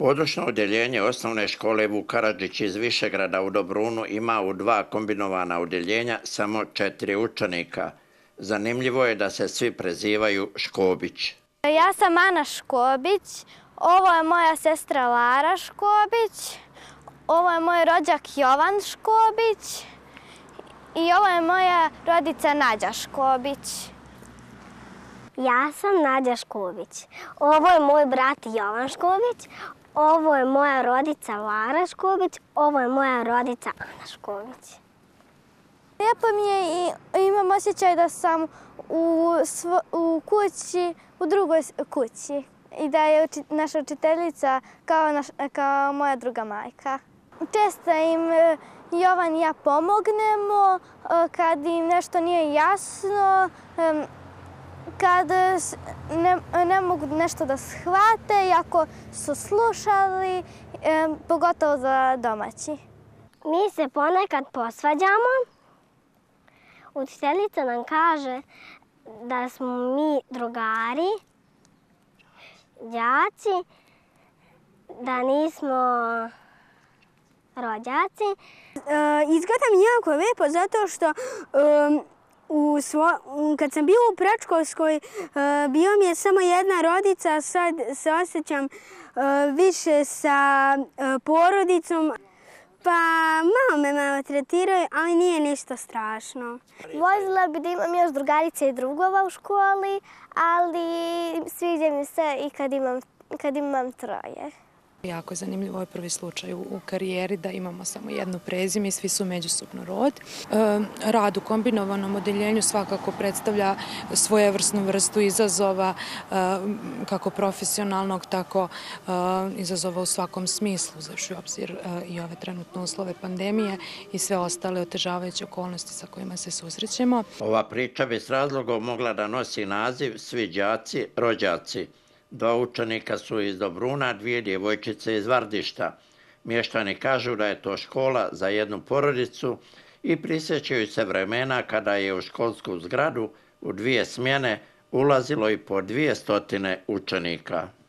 Područno odjeljenje osnovne škole Vuk Karadžić iz Višegrada u Dobrunu ima u 2 kombinovana odjeljenja samo 4 učenika. Zanimljivo je da se svi prezivaju Škobić. Ja sam Ana Škobić, ovo je moja sestra Lara Škobić, ovo je moj rođak Jovan Škobić i ovo je moja rodica Nađa Škobić. Ja sam Nađa Škobić. Ovo je moj brat Jovan Škobić. Ovo je moja rodica Lara Škobić. Ovo je moja rodica Ana Škobić. Lijepo mi je i imam osjećaj da sam u kući, u drugoj kući. I da je naša učiteljica kao moja druga majka. Često im Jovan i ja pomognemo kad im nešto nije jasno, kad ne mogu nešto da shvate, iako su slušali, pogotovo za domaći. Mi se ponekad posvađamo. Učiteljica nam kaže da smo mi drugari, đaci, da nismo rođaci. Izgleda mi jako lepo zato što kad sam bila u predškolskoj, bio mi je samo jedna rodica, a sad se osjećam više sa porodicom. Pa malo me maltretiraju, ali nije ništa strašno. Voljela bi da imam još drugarice i drugova u školi, ali sviđa mi se i kad imam 3. Jako je zanimljivo ovaj prvi slučaj u karijeri da imamo samo jedno prezime i svi su međusobno rod. Rad u kombinovanom odeljenju svakako predstavlja svojevrsnu vrstu izazova, kako profesionalnog, tako izazova u svakom smislu, uzevši u obzir i ove trenutne uslove pandemije i sve ostale otežavajuće okolnosti sa kojima se susrećemo. Ova priča bi s razlogom mogla da nosi naziv Svi đaci, rođaci. 2 učenika su iz Dobruna, 2 djevojčice iz Vardišta. Mještani kažu da je to škola za jednu porodicu i prisjećaju se vremena kada je u školsku zgradu u 2 smjene ulazilo i po 200 učenika.